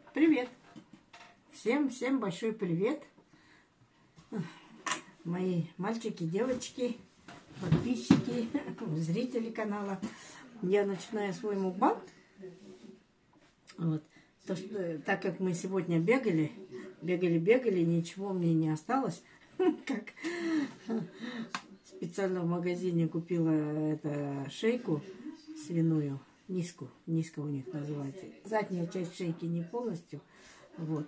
Привет! Всем большой привет! Мои мальчики, девочки, подписчики, зрители канала. Я начинаю свой мукбанг. Вот. Так как мы сегодня бегали, ничего мне не осталось. Как специально в магазине купила шейку свиную. Низко у них называется. Задняя часть шейки не полностью. Вот.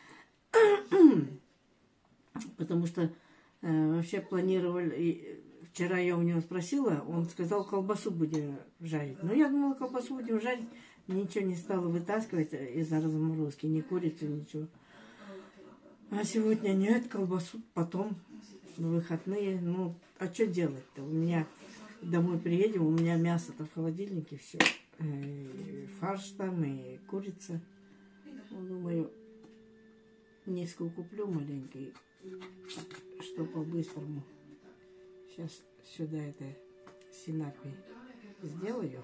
Потому что вообще планировали... Вчера я у него спросила, он сказал, колбасу будем жарить. Но я думала, колбасу будем жарить. Ничего не стала вытаскивать из-за разморозки. Ни курицы, ничего. А сегодня нет, колбасу потом, на выходные. Ну, а что делать-то? У меня домой приедем, у меня мясо-то в холодильнике, все. Фарш там и курица. Ну, думаю, низко куплю маленький, что по-быстрому. Сейчас сюда синапи сделаю.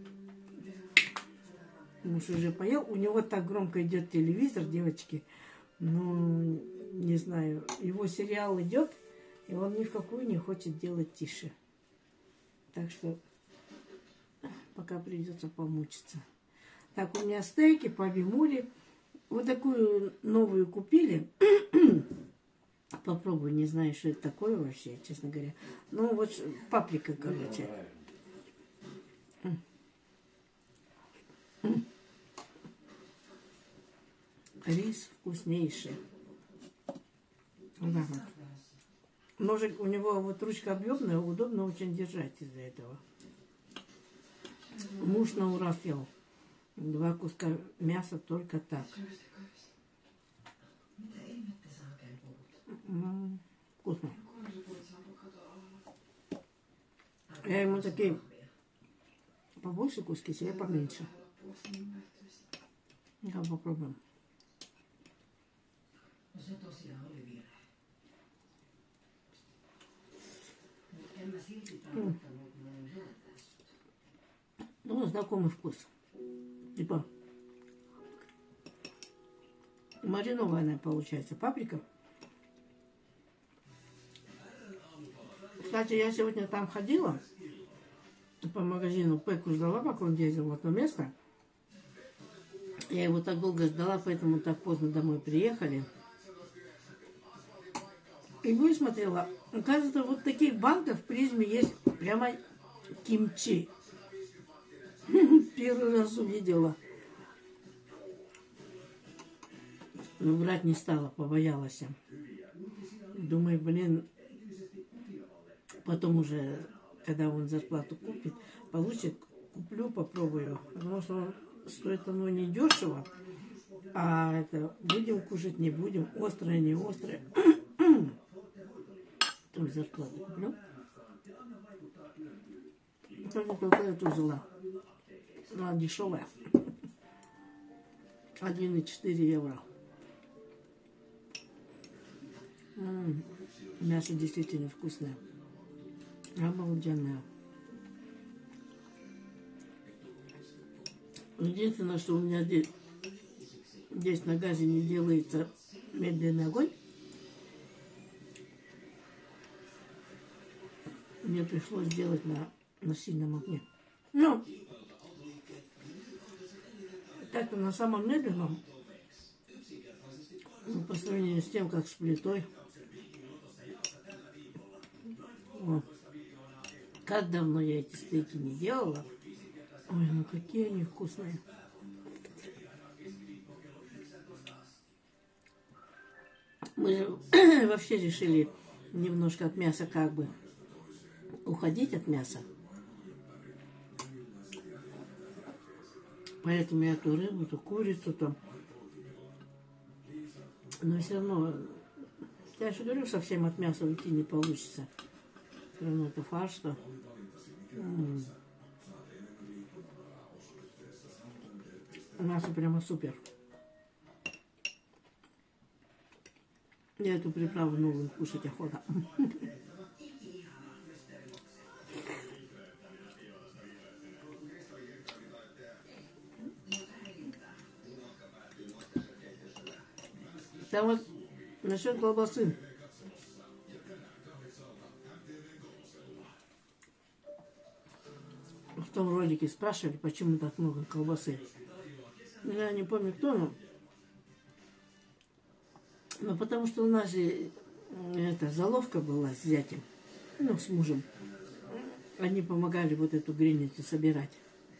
Муж уже поел. У него так громко идет телевизор, девочки. Ну, не знаю. Его сериал идет, и он ни в какую не хочет делать тише. Так что пока придется помучиться. Так, у меня стейки по бимури. Вот такую новую купили. Попробую, не знаю, что это такое вообще, честно говоря. Ну, вот паприка, короче. Рис вкуснейший. Вот. Ножик у него, вот ручка объемная, удобно очень держать из-за этого. Муж на ура съел. 2 куска мяса только так. Вкусно. Я ему такие побольше куски, себе поменьше. Я попробуем. Ну, знакомый вкус. Типа маринованная получается паприка. Кстати, я сегодня там ходила по магазину, Пеку ждала, пока он ездил в одно место. Я его так долго ждала, поэтому так поздно домой приехали. И высмотрела. Оказывается, вот таких банков в Призме есть прямо кимчи. Первый раз увидела. Но брать не стала, побоялась. Думаю, блин, потом уже, когда он зарплату купит, получит, куплю, попробую. Потому что стоит оно не дешево. А это будем кушать, не будем, острое, не острое. Там зарплату куплю. Только эту взяла. Она дешевая. 1,4 евро. Мясо действительно вкусное. Обалденное. Единственное, что у меня здесь на газе не делается медленный огонь. Мне пришлось делать на сильном огне. Ну, так-то на самом медленном, по сравнению с тем, как с плитой. Вот. Как давно я эти стейки не делала. Ой, ну какие они вкусные. Мы же вообще решили немножко от мяса как бы уходить от мяса. Поэтому я ту рыбу, ту курицу там. Но все равно, я же говорю, совсем от мяса уйти не получится. Все равно это фарш-то. Мясо прямо супер. Я эту приправу новую кушать охота. Там вот насчет колбасы. В том ролике спрашивали, почему так много колбасы. Я не помню кто, но потому что у нас же эта заловка была с зятем, ну, с мужем. Они помогали вот эту грильницу собирать.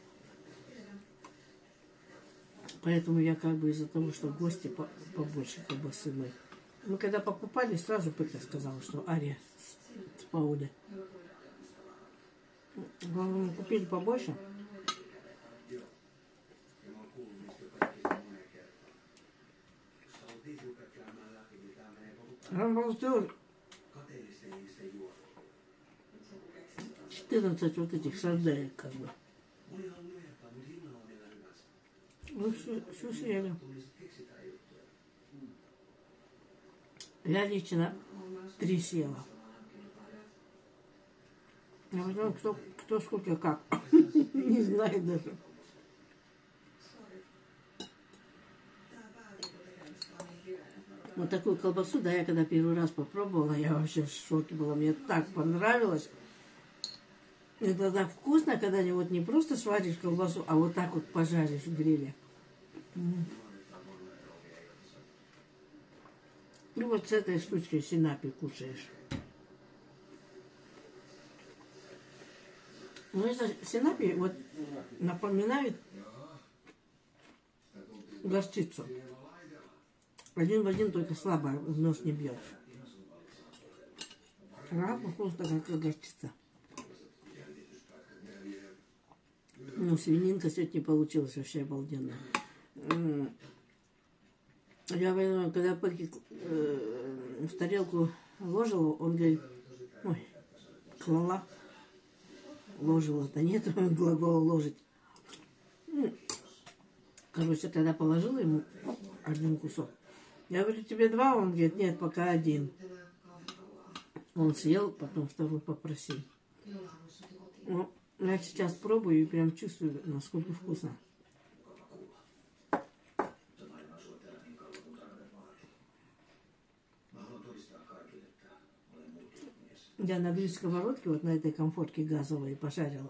Поэтому я как бы из-за того, что гости побольше колбасы мы. Мы когда покупали, сразу Петя сказала, что Ария с Паули. Мы купили побольше. Нам получилось 14 вот этих сарделек, как бы. Ну, все съели. Я лично 3 съела. А потом кто сколько как. Не знаю даже. Вот такую колбасу, да, я когда первый раз попробовала, я вообще в шоке была. Мне так понравилось. Это так вкусно, когда вот не просто сваришь колбасу, а вот так вот пожаришь в гриле. И вот с этой штучкой синапи кушаешь. Ну, это синапи вот напоминает горчицу. Один в один, только слабо в нос не бьет. А похоже, как горчица. Ну, свининка сегодня получилась вообще обалденная. Я, когда Петьке в тарелку ложила, он говорит, ой, клала. Ложила-то нет глагола ложить. Короче, тогда положила ему 1 кусок. Я говорю, тебе 2? Он говорит, нет, пока 1. Он съел, потом 2 попросил. Ну, я сейчас пробую и прям чувствую, насколько вкусно. Я на гриль-сковородке, вот на этой комфорке газовой, пожарила.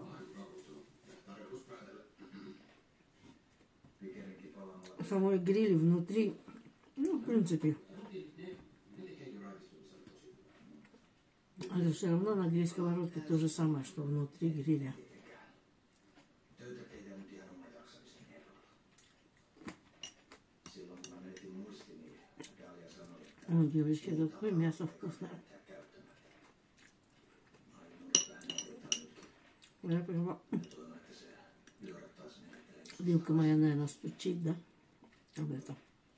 Самой гриль внутри, ну, в принципе. Это все равно на гриль-сковородке то же самое, что внутри гриля. Ой, девочки, какое мясо вкусное. Я прямо... Вилка моя, наверное, стучит, да? Об этом.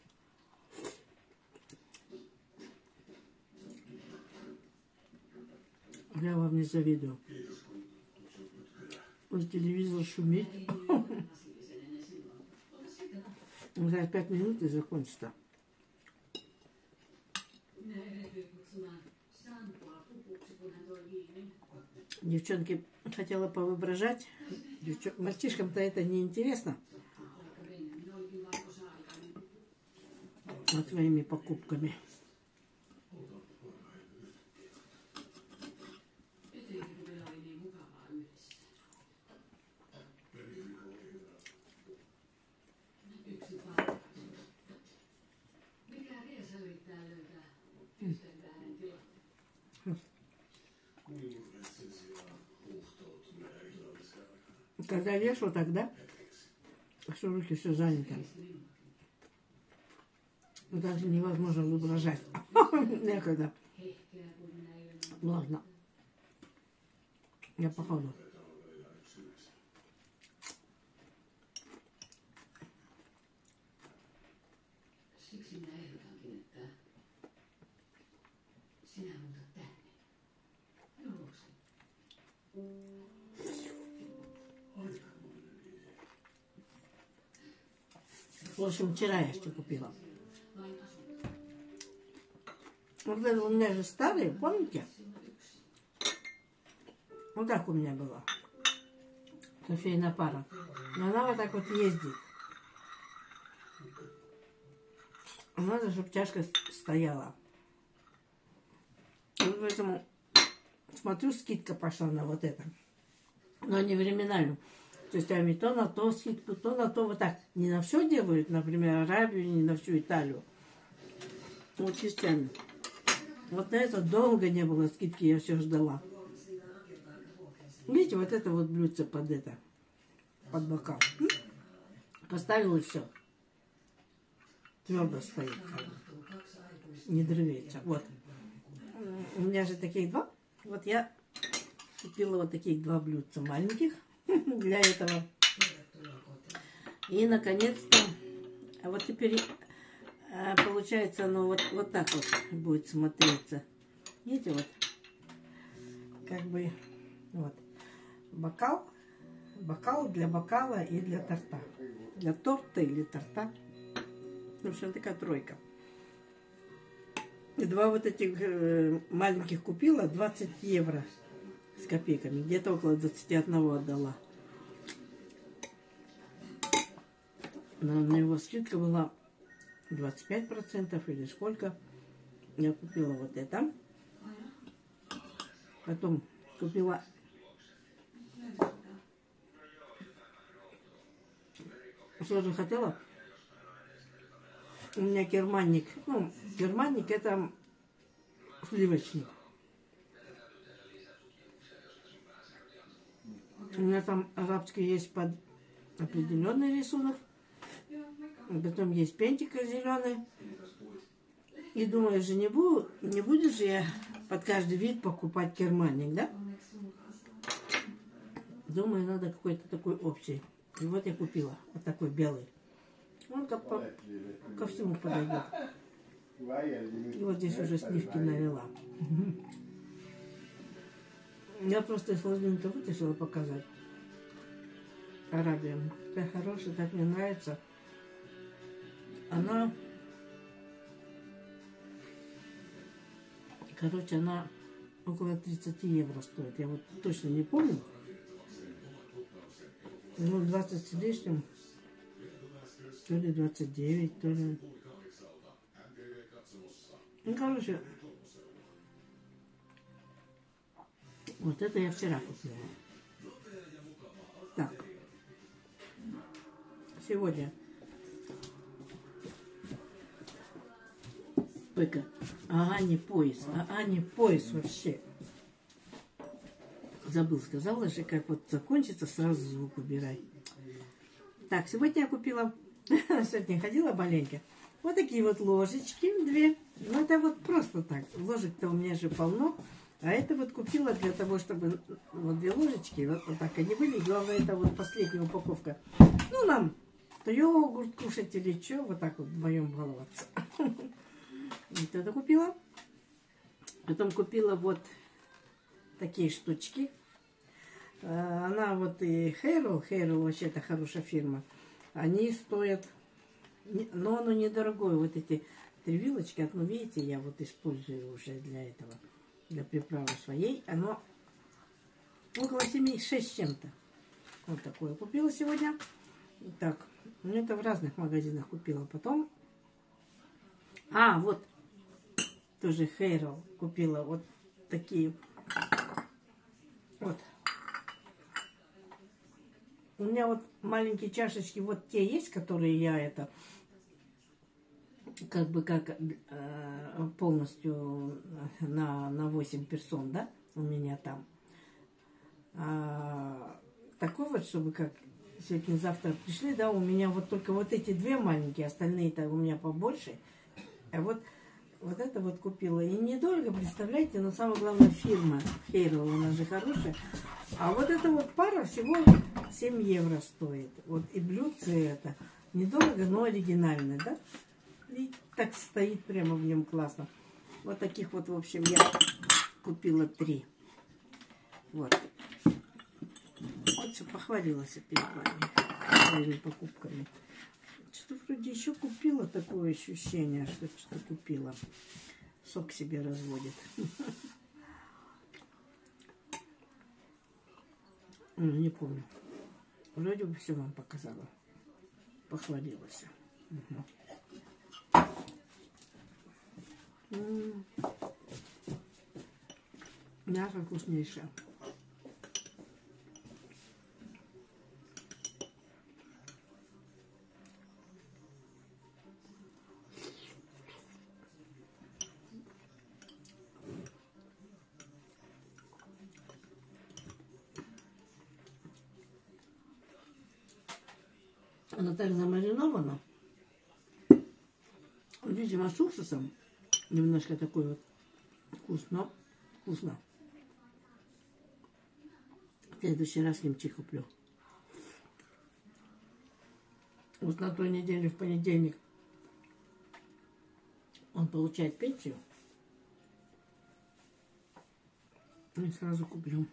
Я вам не завидую. Вот телевизор шумит. За 5 минут и закончится. Девчонки хотела повоображать. Мальчишкам-то это не интересно. Вот своими покупками. Когда ешь вот так, да? Что руки все заняты. Даже невозможно воображать. Некогда. Ладно. Я походу. В общем, вчера я что купила. Вот это у меня же старые, помните? Вот так у меня была. Кофейная пара. Но она вот так вот ездит. надо, чтобы чашка стояла. И поэтому смотрю, скидка пошла на вот это. Но не временальную. То есть они то на то скидку, то на то. Вот так. Не на все делают, например, Арабию, не на всю Италию. Вот частями. Вот на это долго не было скидки, я все ждала. Видите, вот это вот блюдце под это. Под бокал. Поставила и все. Твердо стоит. Не дрывается. Вот. У меня же таких два. Вот я купила вот таких два блюдца маленьких для этого. И, наконец-то, вот теперь, получается, оно вот так вот будет смотреться. Видите, вот. Как бы, вот. Бокал для бокала и для торта. Для торта или торта. В общем, такая тройка. И два вот этих маленьких купила, 20 евро с копейками. Где-то около 21 отдала. Но на него скидка была 25% или сколько. Я купила вот это. Потом купила что же хотела. У меня керманник. Ну, керманник это сливочник. У меня там арабский есть под определенный рисунок. Потом есть пентика зеленый. И думаю, же не буду же я под каждый вид покупать керманник, да? Думаю, надо какой-то такой общий. И вот я купила вот такой белый. Он ко всему подойдет. И вот здесь уже сливки налила. Я просто из холодильника вытащила показать. Арабия. Такая хорошая, так мне нравится. Она... Короче, она около 30 евро стоит. Я вот точно не помню. Ну, 20 с лишним. То ли 29, то ли... Ну, короче, вот это я вчера купила. Так. Сегодня. Пыка. Ага, не пояс. Ага, не пояс вообще. Забыл, сказала же, как вот закончится, сразу звук убирай. Так, сегодня я купила... Сегодня ходила маленько. Вот такие вот ложечки, две. Ну, это вот просто так. Ложек-то у меня же полно. А это вот купила для того, чтобы... Вот две ложечки, вот так они были. Главное, это вот последняя упаковка. Ну, нам то йогурт кушать или что. Вот так вот вдвоем баловаться. Вот это купила. Потом купила вот такие штучки. Она вот и Hero вообще это хорошая фирма. Они стоят, но оно недорогое. Вот эти 3 вилочки, ну видите, я вот использую уже для этого, для приправы своей. Оно около 7-6 чем-то. Вот такое купила сегодня. Так, ну это в разных магазинах купила. Потом, вот тоже Hero купила вот такие. Вот. У меня вот маленькие чашечки, вот те есть, которые я это, как бы как полностью на 8 персон, да, у меня там. Такой вот, чтобы как сегодня-завтра пришли, да, у меня вот только вот эти 2 маленькие, остальные-то у меня побольше. А вот это вот купила. И недорого, представляете, но самое главное фирма Hero, она же хорошая. А вот эта вот пара всего 7 евро стоит. Вот и блюдце это. Недорого, но оригинальное, да? И так стоит прямо в нем классно. Вот таких вот, в общем, я купила 3. Вот. Вот все, похвалилась перед вами своими покупками. Что-то вроде еще купила, такое ощущение, что что-то купила. Сок себе разводит. Не помню. Вроде бы все вам показала. Похвалилась. М. Мясо вкуснейшее. Она так замаринована. Видимо, с уксусом. Немножко такой вот вкус, но вкусно. В следующий раз кимчи куплю. Вот на той неделе, в понедельник, он получает пенсию. И сразу куплю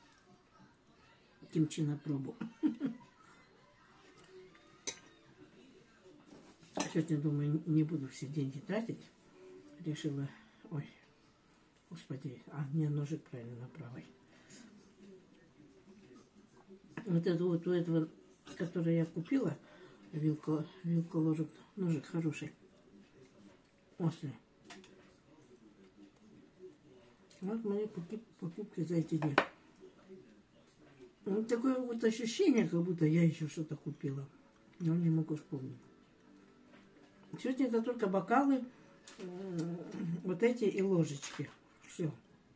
кимчи на пробу. Сегодня, думаю, не буду все деньги тратить. Решила... Ой, господи, мне ножик правильно правый. Вот это вот у этого, который я купила, вилка, ложек, ножик хороший. Острый. Вот мои покупки за эти дни. Вот такое вот ощущение, как будто я еще что-то купила. Но не могу вспомнить. Сегодня это только бокалы, вот эти и ложечки. Все.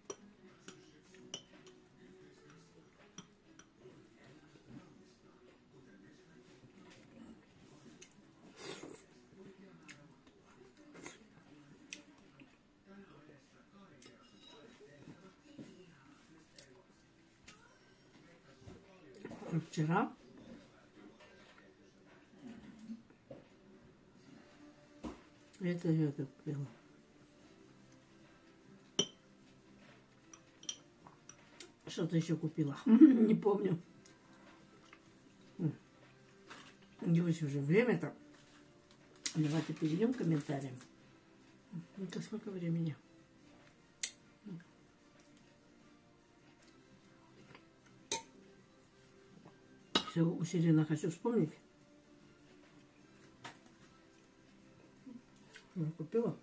Вчера это я купила. Что-то еще купила. Не помню. Девочки, уже время-то. Давайте перейдем к комментариям. Это сколько времени? Все усиленно хочу вспомнить. Я купила.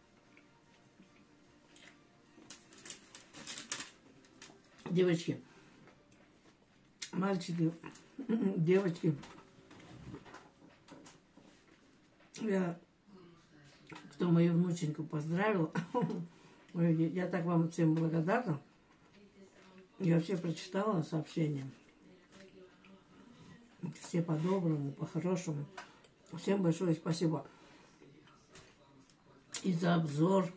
Девочки, мальчики, девочки, кто мою внученьку поздравил, я так вам всем благодарна. Я вообще прочитала сообщения. Все по-доброму, по-хорошему. Всем большое спасибо. И за обзор.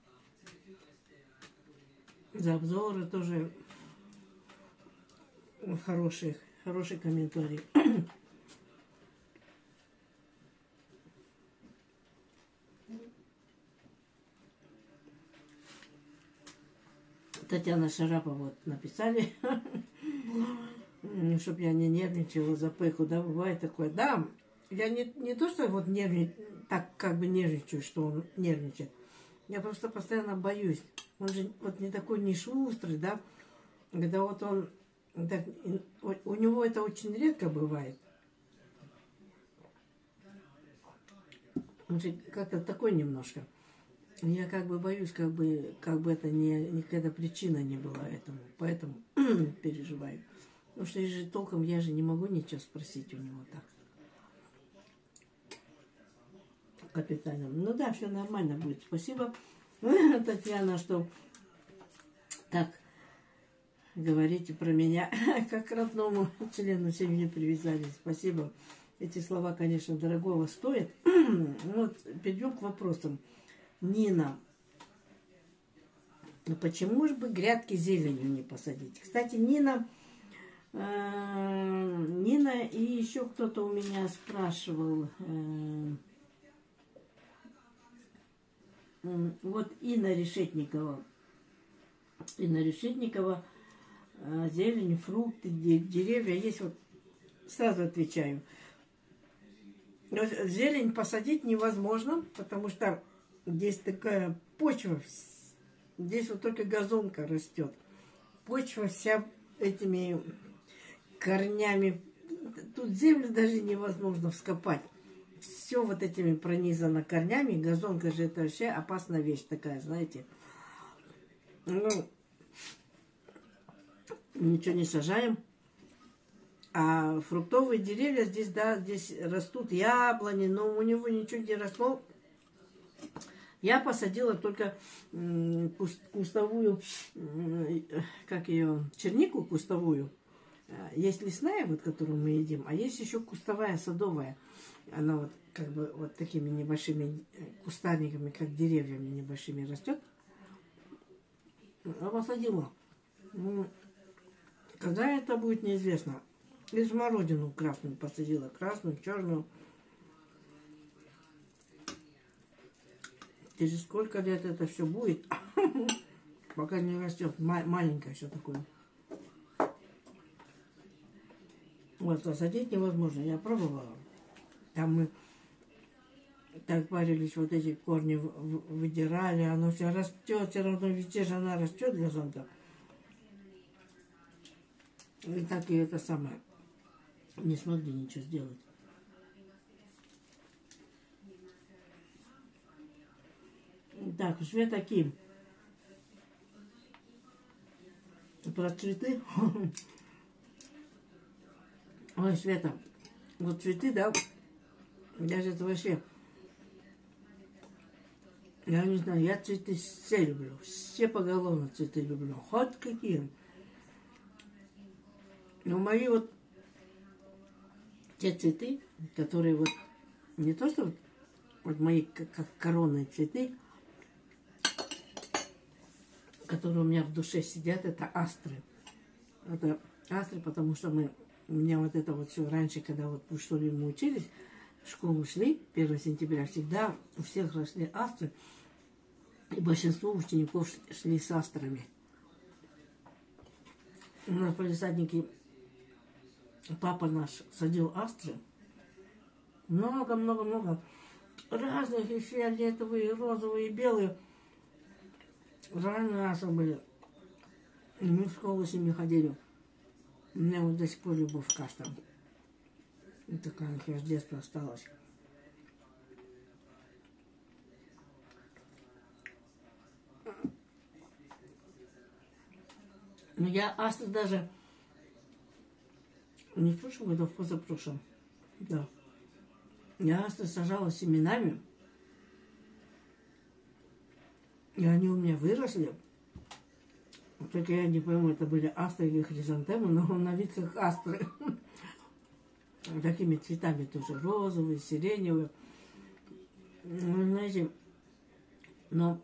За обзоры тоже хороший комментарий. Татьяна Шарапова вот написали, чтобы я не нервничала за Пеку, да, бывает такое. Да, я не то, что вот так как бы нервничаю, что он нервничает. Я просто постоянно боюсь. Он же вот не такой не шустрый, да. Когда вот он... Так, у него это очень редко бывает. Он же как-то такой немножко. Я как бы боюсь, как бы это никакая причина не была этому. Поэтому переживаю. Потому что я же не могу ничего спросить у него так. Капитально. Ну да, все нормально будет. Спасибо, Татьяна, что так говорите про меня, как к родному члену семьи привязались. Спасибо. Эти слова, конечно, дорогого стоят. Вот, перейдем к вопросам. Нина. Почему же бы грядки зеленью не посадить? Кстати, Нина и еще кто-то у меня спрашивал. Вот Инна Решетникова. Зелень, фрукты, деревья есть. Вот сразу отвечаю. Зелень посадить невозможно, потому что здесь такая почва. Здесь вот только газонка растет. Почва вся этими корнями. Тут землю даже невозможно вскопать. все вот этими пронизано корнями. Газонка же это вообще опасная вещь такая, знаете. Ну, ничего не сажаем. А фруктовые деревья здесь, да, здесь растут яблони, но у него ничего не росло. Я посадила только кустовую, как ее, чернику кустовую. Есть лесная, вот, которую мы едим, а есть еще кустовая, садовая. Она вот как бы вот такими небольшими кустарниками, как деревьями небольшими растет. Я посадила. Когда это будет, неизвестно. И смородину красную посадила. Красную, черную. Через сколько лет это все будет, пока не растет. Маленькое все такое. Вот, посадить невозможно. Я пробовала. Там мы так парились, вот эти корни выдирали. Оно все растет, все равно везде же она растет, газон-то. И так и это самое. Не смогли ничего сделать. Так, Света Ким. Про цветы. Ой, Света, вот цветы, да, я же это вообще, я не знаю, я цветы все люблю, все поголовно цветы люблю, хоть какие. Но мои вот те цветы, которые вот, не то что вот мои как коронные цветы, которые у меня в душе сидят, это астры. Это астры, потому что у меня вот это вот все раньше, когда вот в школе мы учились, в школу шли, 1 сентября, всегда у всех росли астры, и большинство учеников шли с астрами. У нас в палисаднике папа наш садил астры. Много-много-много разных, и фиолетовые, и розовые, и белые. Разные астры были. И мы в школу с ними ходили. У меня вот до сих пор любовь к астрам. И такая у с детства осталась. Но я астры даже не в прошлом году, а в позапрошлом. Да. Я астры сажала семенами. И они у меня выросли. Только я не пойму, это были астры или хризантемы, но на вид как астры. Такими цветами тоже. Розовые, сиреневые. Ну, знаете, но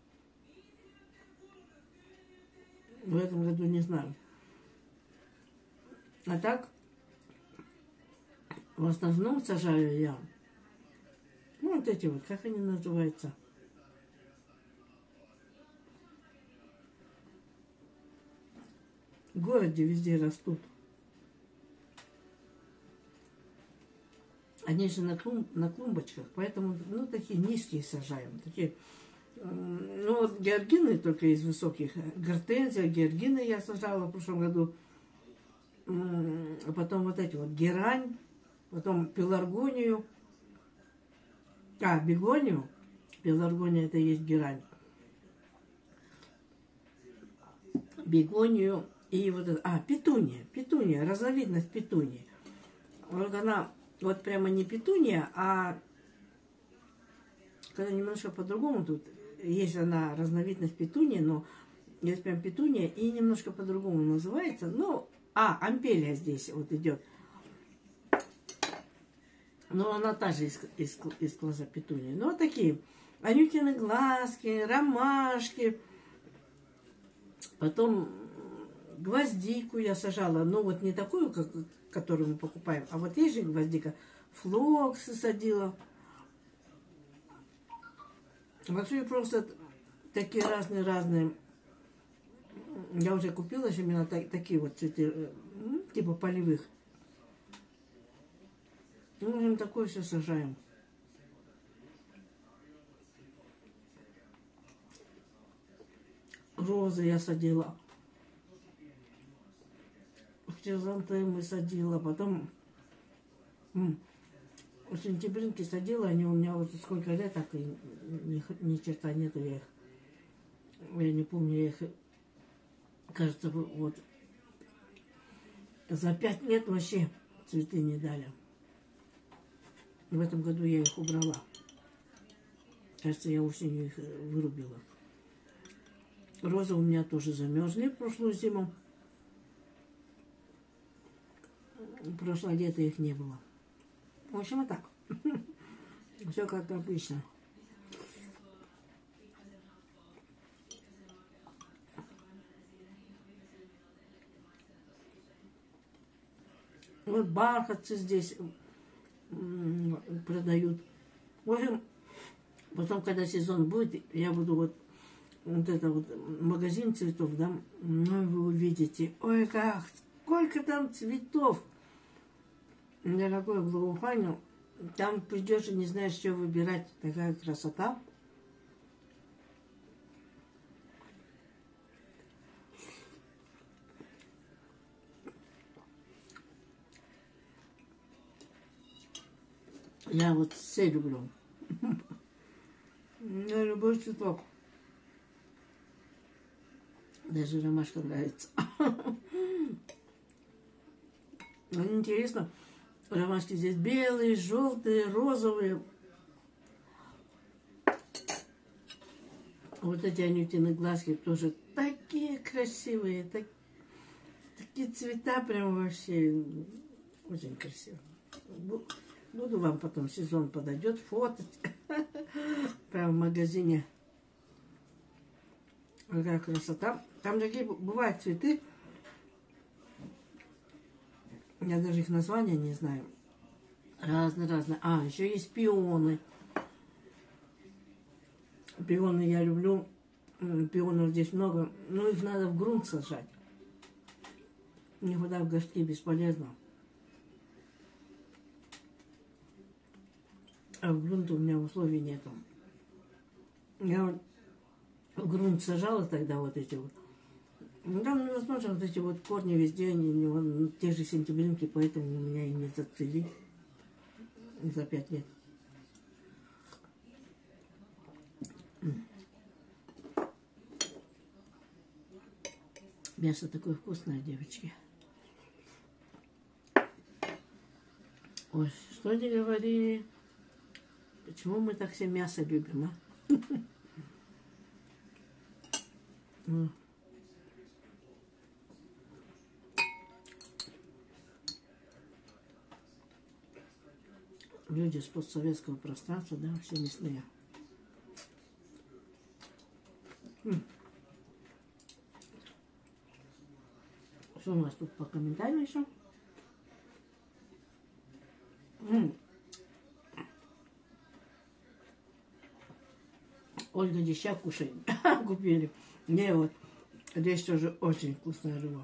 в этом году не знаю. А так, в основном сажаю я. Ну, вот эти вот, как они называются? В городе везде растут. Они же на клумбочках, поэтому, ну, такие низкие сажаем. Такие, ну, вот георгины только из высоких. Гортензия, георгины я сажала в прошлом году. А потом вот эти вот герань, потом пеларгонию. Бегонию. Пеларгония это и есть герань. Бегонию и вот это. Петуния, разновидность петунии. Вот она, вот прямо не петуния, а когда немножко по-другому тут. Есть она разновидность петунии, но есть прям петуния и немножко по-другому называется. Ну, ампелия здесь вот идет. Но она та же из класса петунии. Ну, вот такие. Анютины глазки, ромашки. Потом гвоздику я сажала. Ну, вот не такую, которую мы покупаем. А вот есть же гвоздика. Флоксы садила. Вообще просто такие разные. Я уже купила именно такие вот цветы, типа полевых. Ну, в общем, такое все сажаем. Розы я садила. Хризантемы садила. Потом сентябринки садила, они у меня вот сколько лет, так и ни черта нету, я не помню, я их, кажется, вот за 5 лет вообще цветы не дали. В этом году я их убрала. Кажется, я осенью их вырубила. Розы у меня тоже замерзли прошлую зиму. Прошлое лето их не было. В общем, вот так. Все как обычно. Вот бархатцы здесь продают. В общем, потом, когда сезон будет, я буду вот это вот магазин цветов, да, ну, вы увидите. Ой, как, сколько там цветов. Дорогой благоуханию, там придешь и не знаешь, что выбирать. Такая красота. Я вот все люблю. Я любой цветок. Даже ромашка нравится. Интересно, ромашки здесь белые, желтые, розовые. Вот эти анютины глазки тоже такие красивые. Такие цвета прям вообще очень красивые. Буду вам потом, сезон подойдет, фотать. Прям в магазине. Какая красота. Там такие бывают цветы. Я даже их названия не знаю. Разные-разные. А, еще есть пионы. Пионы я люблю. Пионов здесь много. Но их надо в грунт сажать. Никуда в горшки бесполезно. А в грунт у меня условий нету. Я вот в грунт сажала тогда вот эти вот. Там невозможно, вот эти вот корни везде, они вон, те же сентябринки, поэтому у меня и не зацвели за 5 лет. Мясо такое вкусное, девочки. Ой, что не говори. Почему мы так все мясо любим, а? Люди с постсоветского пространства, да, все мясные. Что у нас тут по комментариям еще? Ольга деща кушает. Купили. Мне вот здесь тоже очень вкусная рыба.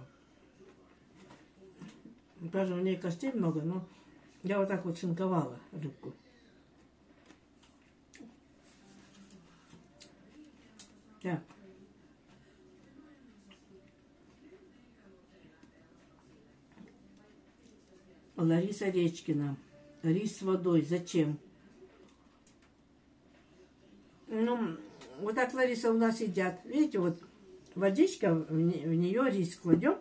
Даже у нее костей много, но я вот так вот шинковала рыбку. Так. Лариса Речкина. Рис с водой. Зачем? Ну, вот так, Лариса, у нас едят. Видите, вот водичка, в нее рис кладем.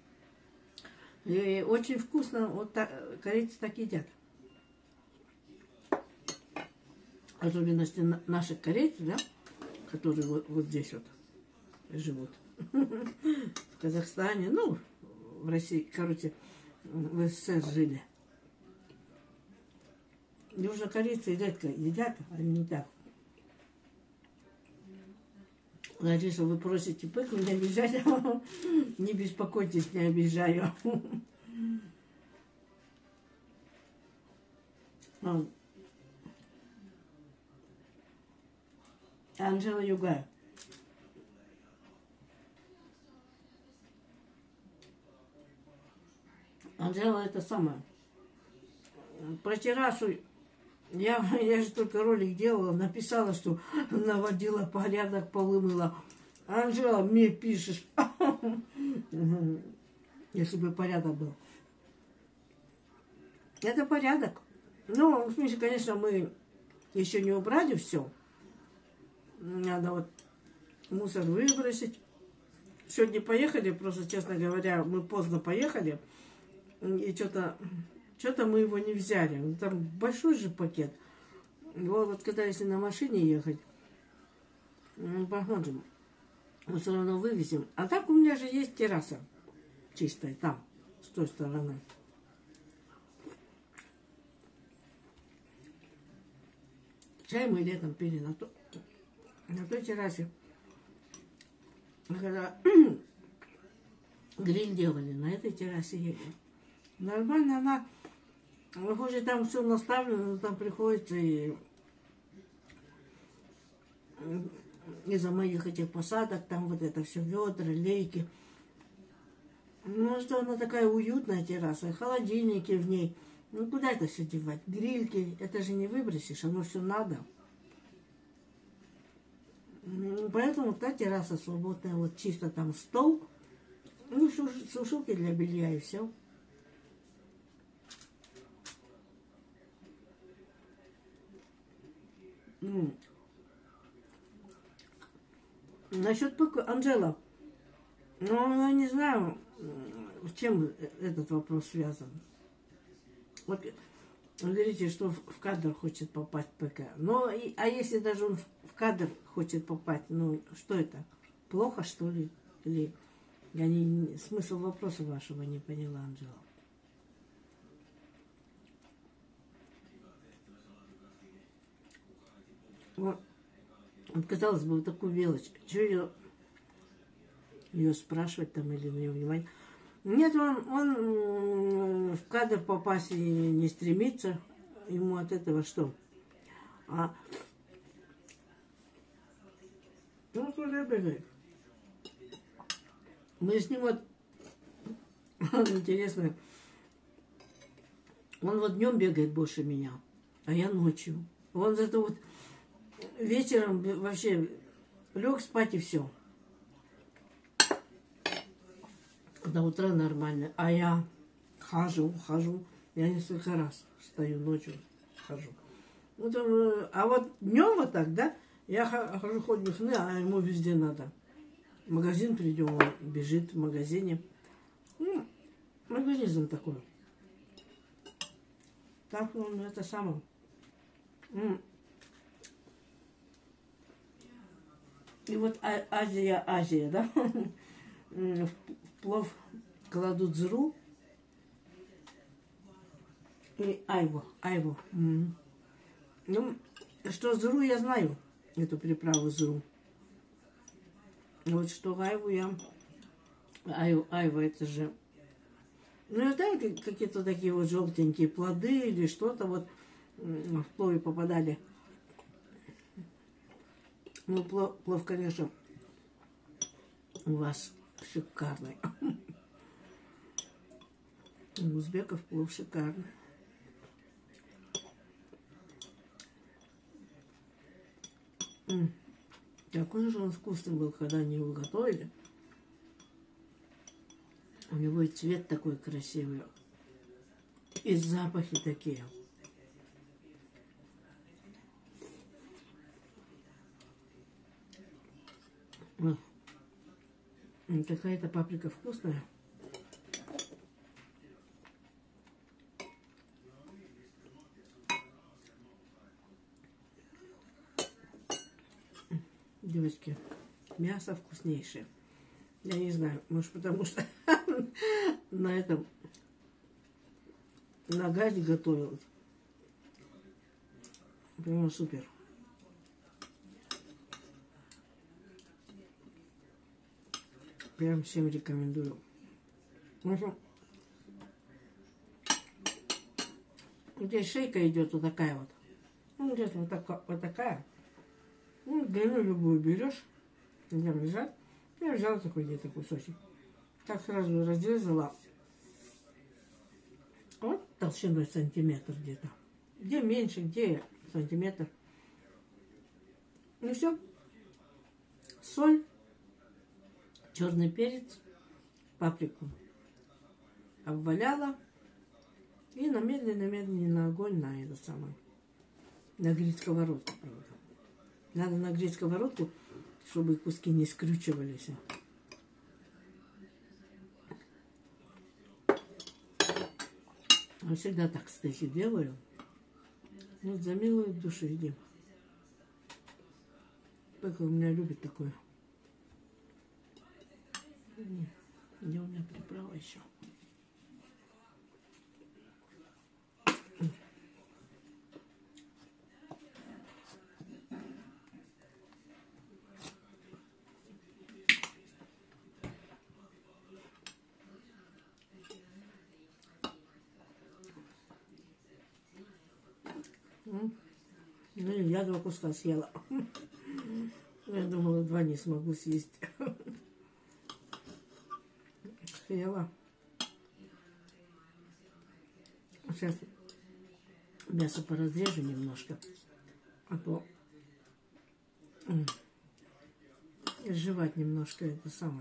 И очень вкусно. Вот так, корейцы так едят. Особенности наших корейцев, да, которые вот здесь вот живут. В Казахстане, ну, в России, короче, в СССР жили. Южнокорейцы редко едят, они не так. Лариса, вы просите пыку не обижать. Не беспокойтесь, не обижаю. Анжела Югай. Анжела это самое. Про террасу я же только ролик делала, написала, что наводила порядок, полы мыла. Анжела, мне пишешь. Если бы порядок был. Это порядок. Ну, в смысле, конечно, мы еще не убрали все. Надо вот мусор выбросить. Сегодня поехали, просто, честно говоря, мы поздно поехали. И что-то мы его не взяли. Ну, там большой же пакет. Вот когда если на машине ехать, посмотрим. Мы все равно вывезем. А так у меня же есть терраса чистая там, с той стороны. Чай мы летом пили на той террасе. Когда гриль делали, на этой террасе ели. Нормально она, хоть там все наставлено, но там приходится и из-за моих этих посадок, там вот это все ведра, лейки. Ну что она такая уютная терраса, холодильники в ней. Ну куда это все девать? Грильки, это же не выбросишь, оно все надо. Поэтому та терраса свободная, вот чисто там стол, ну сушилки для белья и все. Насчет только Анжела, ну я не знаю, с чем этот вопрос связан. Вот говорите, что в кадр хочет попасть ПК. Но, а если даже он в кадр хочет попасть, ну что это? Плохо, что ли? Или я смысл вопроса вашего не поняла, Анжела. Вот, казалось бы, вот такую мелочь. Чего ее спрашивать там или на ее внимание? Нет, он в кадр попасть и не стремится. Ему от этого что? Ну, куда бегает? Мы с ним вот... Интересно. Он вот днем бегает больше меня, а я ночью. Он зато вот вечером вообще лег спать и все. До утра нормально. А я хожу. Я несколько раз встаю ночью, хожу. Вот, а вот днем вот так, да? Я хожу хоть бы хны, а ему везде надо. В магазин придем, он бежит в магазине. Ну, организм такой. Так он это самое. И вот Азия, да? В плов кладут зру и айву. Ну, что зру я знаю, эту приправу зру. Вот что айву айва это же... Ну, я знаю, какие-то такие вот желтенькие плоды или что-то вот в плове попадали. Ну, плов, конечно, у вас шикарный. У узбеков плов шикарный. Какой же он вкусный был, когда они его готовили. У него и цвет такой красивый. И запахи такие. Какая-то паприка вкусная. Девочки, мясо вкуснейшее. Я не знаю, может потому что на этом на газе готовилась. Прямо супер. Прям всем рекомендую. В общем, здесь шейка идет вот такая вот. Ну, где-то вот такая. Ну, длину любую берешь, где лежат. Я взяла такой где-то кусочек. Так сразу разрезала. Вот толщиной сантиметр где-то. Где меньше, где сантиметр. И все. Соль, черный перец, паприку обваляла И на медленный огонь, на это самое. Нагреть сковородку, правда. Надо нагреть сковородку, чтобы куски не скрючивались. Я всегда так, кстати, делаю. Вот за милую душу едим. Пеппа у меня любит такое. Где у меня приправа еще? Ну, я 2 куска съела. Я думала, 2 не смогу съесть. Съела. Сейчас мясо поразрежу немножко. А то жевать немножко это самое.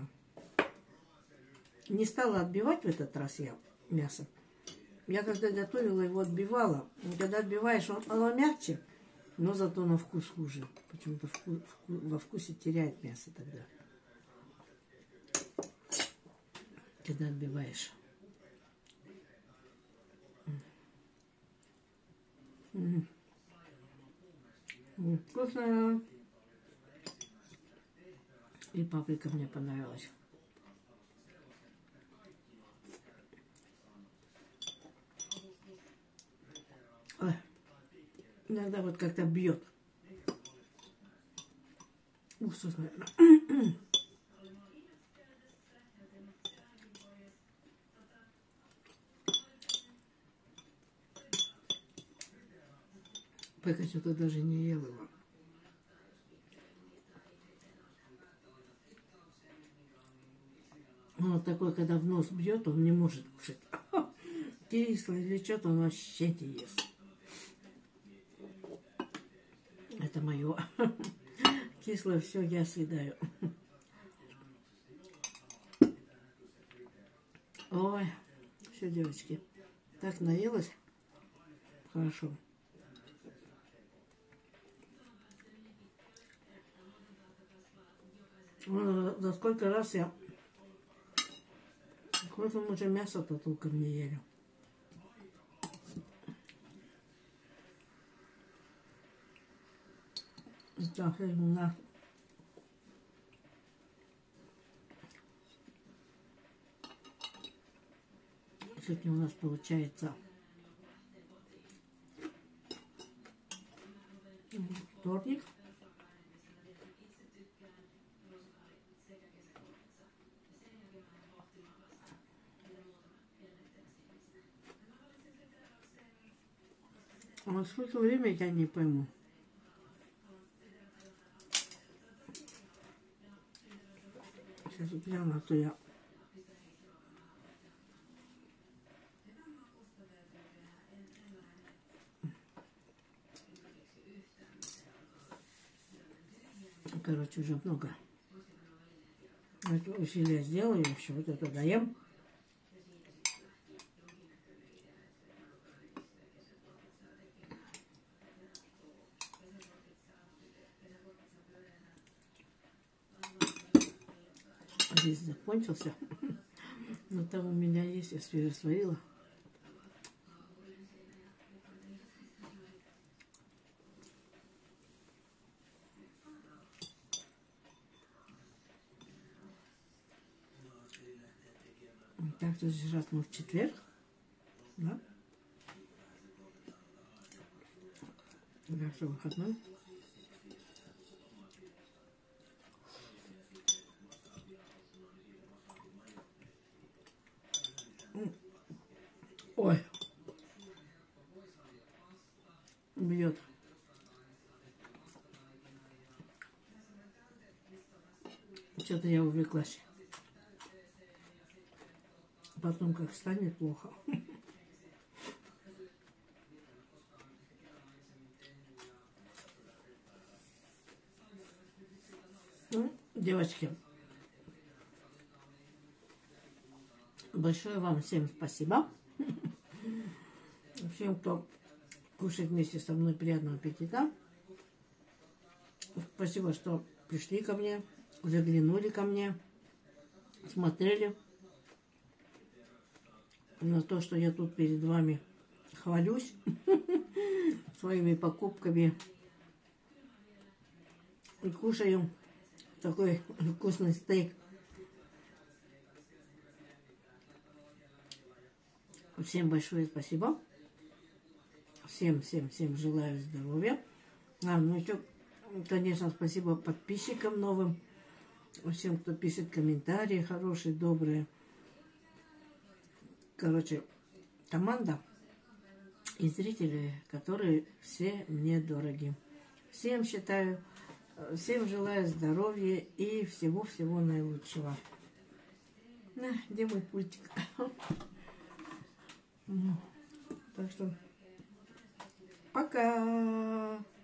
Не стала отбивать в этот раз я мясо. Я когда готовила, его отбивала. И когда отбиваешь, оно мягче, но зато на вкус хуже. Почему-то во вкусе теряет мясо тогда. Когда отбиваешь. Вкусно. И паприка мне понравилась. Ой. Иногда вот как-то бьет. Уксус, наверное. Пока что-то даже не ел его. Он вот такой, когда в нос бьет, он не может кушать. Кисло или что-то он вообще не ест. Это мое. Кислое все я съедаю. Ой, все, девочки. Так наелась. Хорошо. За сколько раз я... Сколько мы уже мясо-то толком не ели. Так, сегодня у нас получается вторник. А сколько времени, я не пойму. Сейчас гляну, а то я... Короче, уже много. Это усилия сделаю еще, вот это даем. Рис закончился. Но там у меня есть, я свежо сварила. Так, то сейчас мы в четверг. Да? Завтра выходной. Ой. Бьет. Что-то я увлеклась. Потом как станет плохо. Ну, девочки, большое вам всем спасибо. Всем, кто кушает вместе со мной, приятного аппетита. Спасибо, что пришли ко мне, заглянули ко мне, смотрели на то, что я тут перед вами хвалюсь своими покупками и кушаю такой вкусный стейк. Всем большое спасибо. Всем желаю здоровья. Ну еще, конечно, спасибо подписчикам новым. Всем, кто пишет комментарии хорошие, добрые. Короче, команда и зрители, которые все мне дороги. Всем желаю здоровья и всего-всего наилучшего. Где мой пультик? Так что пока!